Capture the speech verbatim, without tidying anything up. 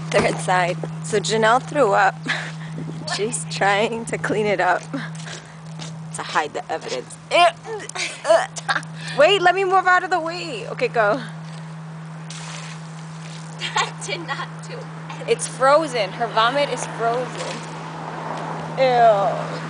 They're inside. So Janelle threw up. She's trying to clean it up to hide the evidence. Wait, let me move out of the way. Okay, go. That did not do anything. It's frozen. Her vomit is frozen. Ew.